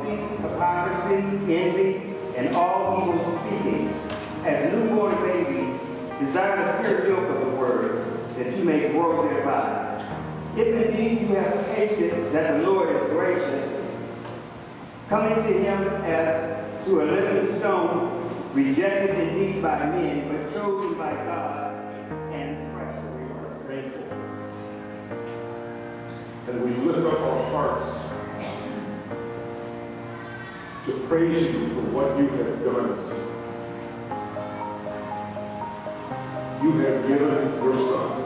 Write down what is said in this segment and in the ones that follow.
deceit, hypocrisy, envy, and all evil speaking. As newborn babies, desire the pure milk of the word, that you may grow thereby. If indeed you have tasted that the Lord is gracious, coming to him as to a living stone, rejected indeed by men, but chosen by God, and precious. We are thankful. And we lift up our hearts to praise you for what you have done. You have given your Son.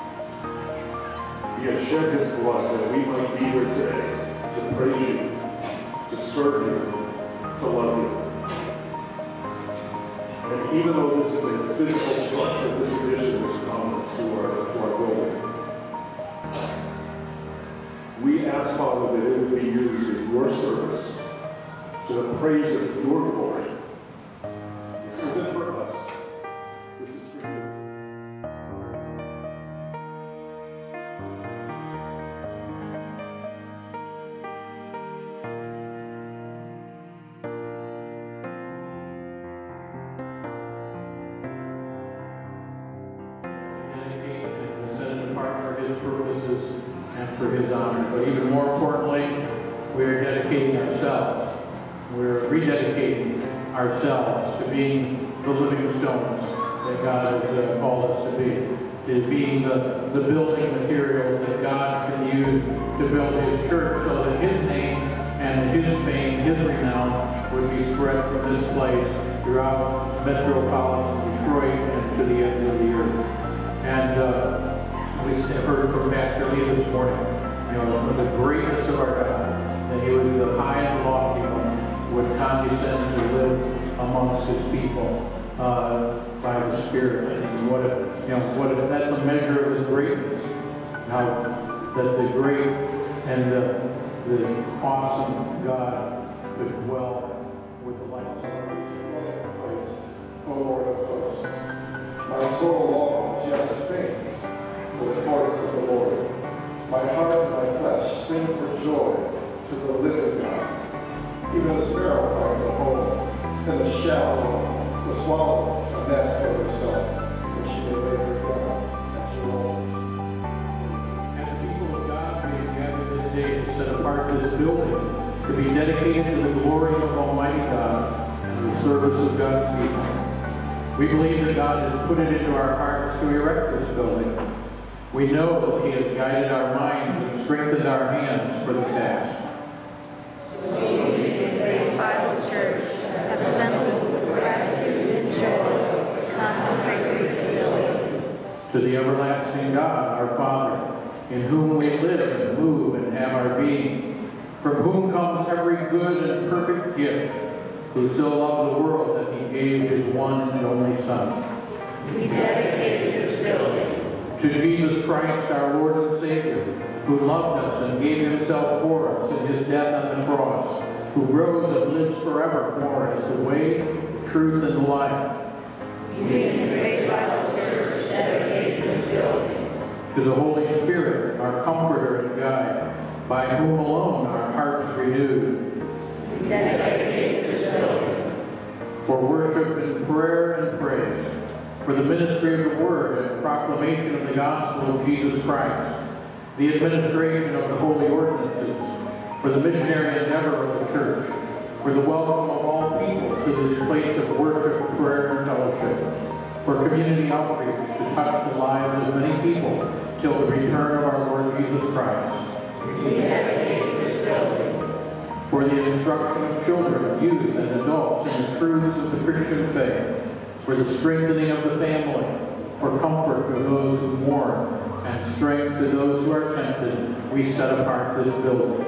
He has shed his blood that we might be here today to praise you, to serve you, to love you. And even though this is a physical structure, this addition has come to our building. We ask, Father, that it would be used in your service to the praise of your glory. This isn't for us. This is for you. Purposes and for his honor. But even more importantly, we are dedicating ourselves. We're rededicating ourselves to being the living stones that God has called us to being the building materials that God can use to build his church so that his name and his fame, his renown would be spread from this place throughout metropolitan Detroit and to the end of the earth. And we heard from Pastor Lee this morning, the greatness of our God, that he would be the high and lofty one, would condescend to live amongst his people by the Spirit. And what if that's a measure of his greatness? How that the great and the awesome God could dwell with the light of salvation. O Lord of hosts, my soul longs, yes, faints, for the courts of the Lord. My heart and my flesh sing for joy to the living God. Even the sparrow finds a home, and the shallow, the swallow, a nest for herself, that she may lay her down at your altar. And the people of God may gather this day to set apart this building to be dedicated to the glory of Almighty God and the service of God's people. We believe that God has put it into our hearts to erect this building. We know that he has guided our minds and strengthened our hands for the task. So we, the Faith Bible Church, have assembled with gratitude and joy to consecrate your facility. To the everlasting God, our Father, in whom we live and move and have our being, from whom comes every good and perfect gift, who so loved the world that he gave his one and only Son. We dedicate this building to Jesus Christ, our Lord and Savior, who loved us and gave himself for us in his death on the cross, who rose and lives forevermore as the way, the truth, and the life. We in the Faith Bible Church dedicate this building to the Holy Spirit, our comforter and guide, by whom alone our hearts renewed. We dedicate this building for worship and prayer and praise, for the ministry of the Word and proclamation of the gospel of Jesus Christ, the administration of the holy ordinances, for the missionary endeavor of the church, for the welcome of all people to this place of worship, prayer, and fellowship, for community outreach to touch the lives of many people till the return of our Lord Jesus Christ. We dedicate this building for the instruction of children, youth, and adults in the truths of the Christian faith, for the strengthening of the family, for comfort to those who mourn, and strength to those who are tempted, we set apart this building.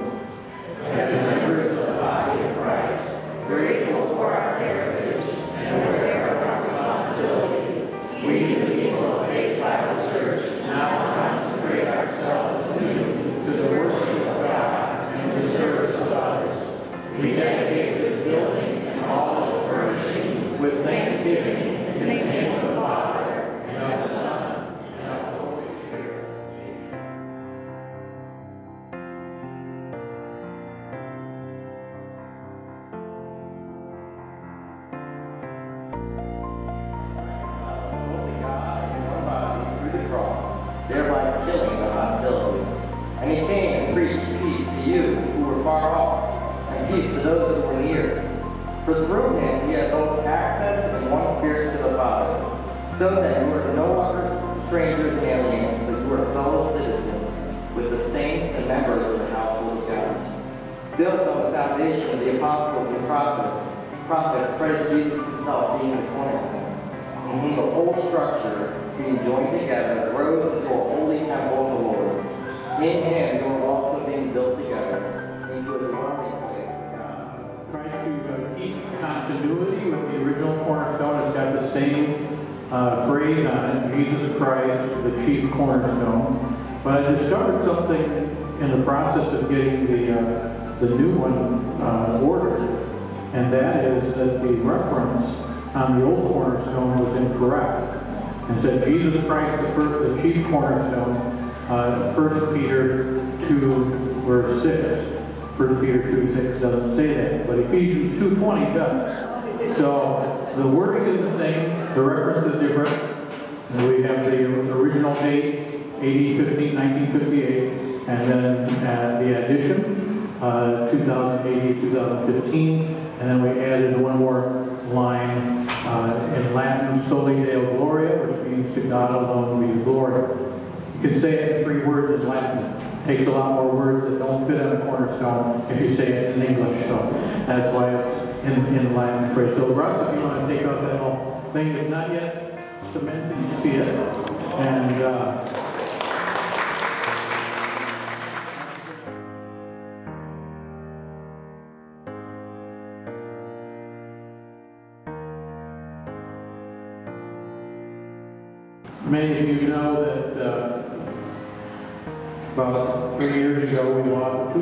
As members of the body of Christ, grateful for our heritage and aware of our responsibility, we, the people of Faith Bible Church, now consecrate ourselves anew to the worship of God and the service of others. We dedicate this building and all its furnishings with thanksgiving in the name of the Father, and of the Son, and of the Holy Spirit. thereby killing the hostility. And he came and preached peace to you who were far off, and peace to those who were near. For through him we have both access in one spirit to the Father, so that you are no longer strangers and aliens, but you are fellow citizens with the saints and members of the household of God, built on the foundation of the apostles and prophets, Christ Jesus himself being the cornerstone, in whom the whole structure, being joined together, grows into a holy temple of the Lord. In him you are also being built together into a dwelling place for God. Trying to keep continuity with the original cornerstone. It's got the same phrase on it, Jesus Christ, the chief cornerstone. But I discovered something in the process of getting the new one ordered, and that is that the reference on the old cornerstone was incorrect. It said Jesus Christ, the chief cornerstone, 1 Peter 2, verse 6. 1 Peter 2:6 doesn't say that, but Ephesians 2:20 does. So the wording is the same, the reference is different. And we have the original date, AD 1958, and then the addition, 2008, 2015, and then we added one more line in Latin, Soli Deo Gloria, which means to God alone be the glory. You can say it in 3 words in Latin. It takes a lot more words that don't fit on a cornerstone if you say it in English. So that's why it's in Latin phrase. So Russ, if you want to take out that whole thing, it's not yet cemented, you see it. And many of you know that about 2 years ago, we lost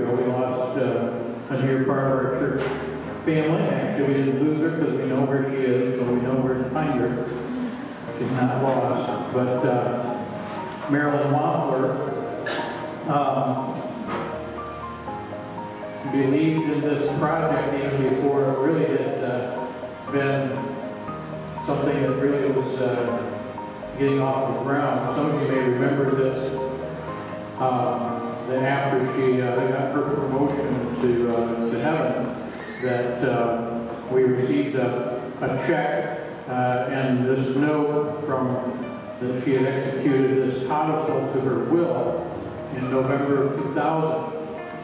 a dear part of our church family. Actually, we didn't lose her because we know where she is, so we know where to find her. She's not lost. But Marilyn Wampler believed in this project even before it really had been something that really was getting off the ground. Some of you may remember this, that after she got her promotion to heaven, that we received a check and this note from that she had executed this codicil to her will in November of 2000,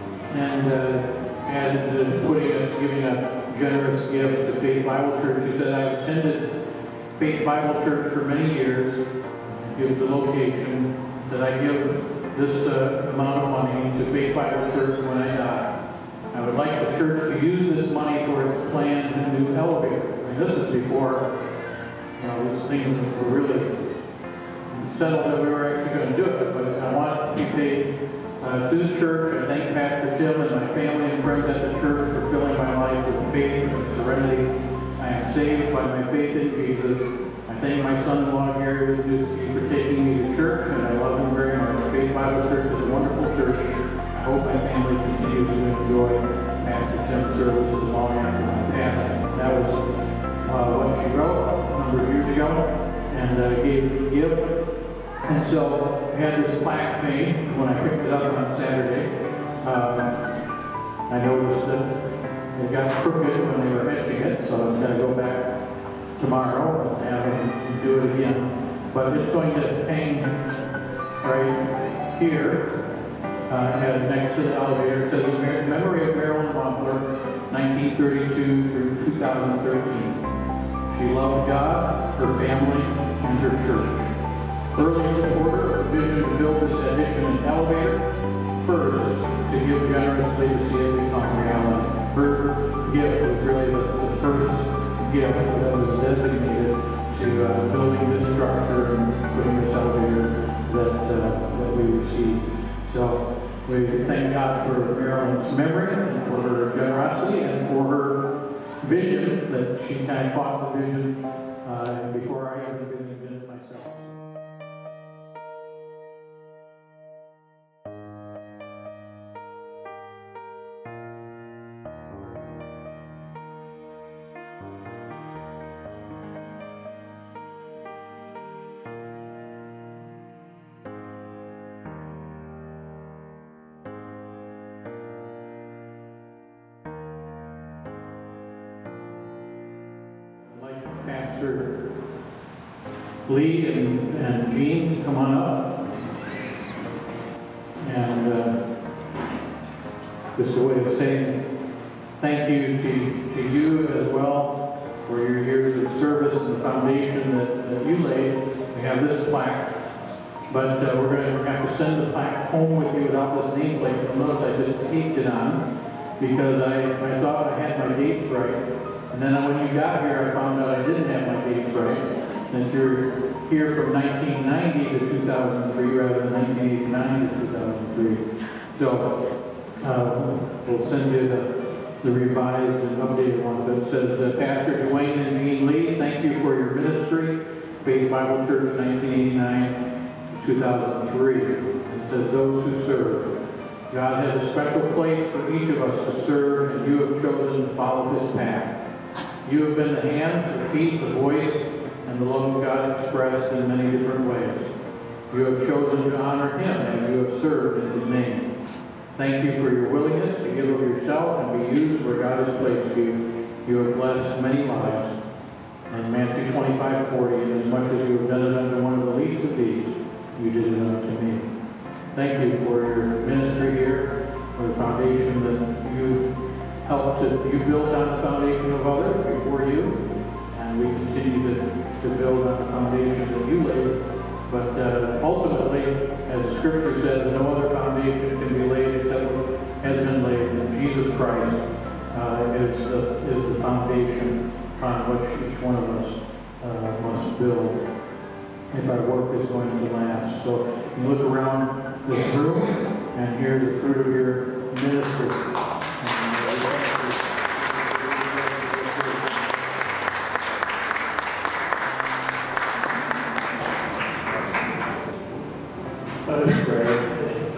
and giving a generous gift to Faith Bible Church. She said, I attended Faith Bible Church for many years. Gives the location that I give this amount of money to Faith Bible Church when I die. I would like the church to use this money for its planned new elevator. And this is before, these things were really settled that we were actually going to do it. But I want to be paid to the church. I thank Pastor Tim and my family and friends at the church for filling my life with faith and serenity. I am saved by my faith in Jesus. I thank my son-in-law Gary Wisniewski for taking me to church, and I love him very much. Faith Bible Church is a wonderful church. I hope my family continues to enjoy Pastor Tim's services long after my passing. That was what she wrote a number of years ago, and gave me a gift. And so I had this plaque made when I picked it up on Saturday. I noticed that it got crooked when they were etching it, so it's going to go back tomorrow and have them do it again. But it's going to hang right here next to the elevator. It says, in memory of Marilyn Wampler, 1932 through 2013. She loved God, her family, and her church. Early supporter of the vision to build this addition and elevator, first to give generously to see it become reality. Her gift was really the first gift that was designated to building this structure and putting this elevator that we received. So we thank God for Marilyn's memory and for her generosity and for her vision, that she kind of caught the vision before I ever believed in it myself. Lee and Jean, come on up. And just a way of saying thank you to you as well for your years of service and the foundation that you laid. We have this plaque, but we're going to have to send the plaque home with you without this nameplate. You'll notice I just taped it on because I thought I had my dates right. And then when you got here, I found out I didn't have my dates right. That you're here from 1990 to 2003 rather than 1989 to 2003. So we'll send you the revised and updated one that says, Pastor Dwayne and Jean Lee, thank you for your ministry, Faith Bible Church 1989 to 2003. It says, those who serve. God has a special place for each of us to serve, and you have chosen to follow His path. You have been the hands, the feet, the voice, and the love of God expressed in many different ways. You have chosen to honor Him as you have served in His name. Thank you for your willingness to give of yourself and be used where God has placed you. You have blessed many lives. And Matthew 25:40, and as much as you have done it unto one of the least of these, you did it unto me. Thank you for your ministry here, for the foundation that you helped you build on the foundation of others before you, and we continue to build on the foundation that you laid. But ultimately, as the Scripture says, no other foundation can be laid except what has been laid, and Jesus Christ is the foundation on which each one of us must build if our work is going to last. So you look around this room, and here's the fruit of your ministry. Let us pray.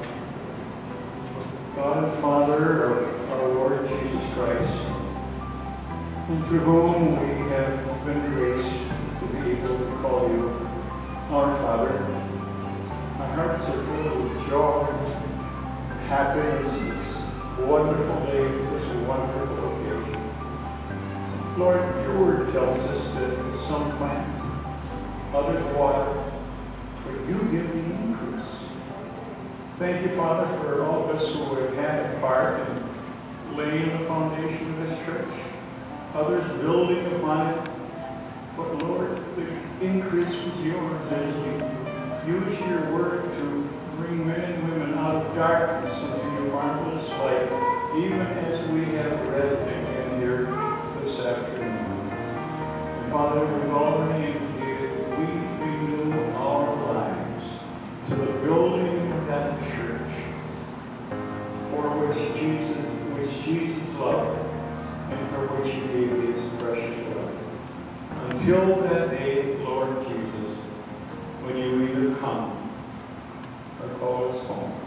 God and Father of our Lord Jesus Christ, through whom we have been graced to be able to call you our Father, our hearts are filled with joy, happiness, this wonderful day, this wonderful occasion. Lord, your word tells us that some plant, others water, but you give the increase. Thank you, Father, for all of us who have had a part in laying the foundation of this church, others building upon it. But Lord, the increase was yours as you use your word to bring men and women out of darkness into your marvelous light, even as we have read again here this afternoon. And Father, we've already indicated we renew our lives to the building of that church for which Jesus loved and for which He gave His precious blood. Until that day, Lord Jesus, when you either come or call us home.